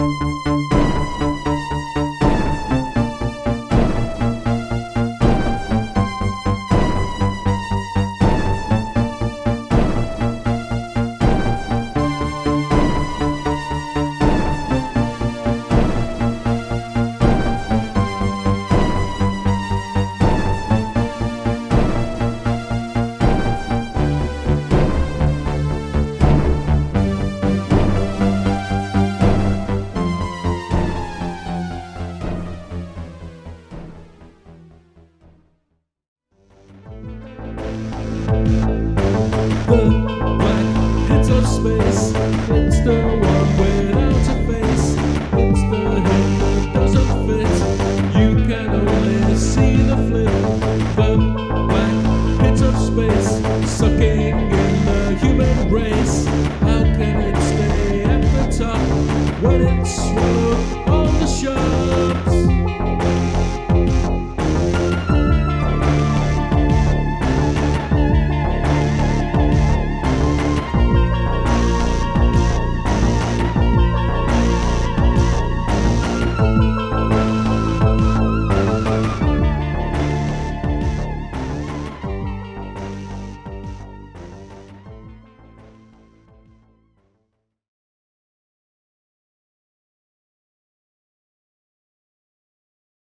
The black hits of space, it's the one without a face. It's the hit that doesn't fit, you can only see the flip. The black hits of space, sucking in the human race. How can it stay at the top when it's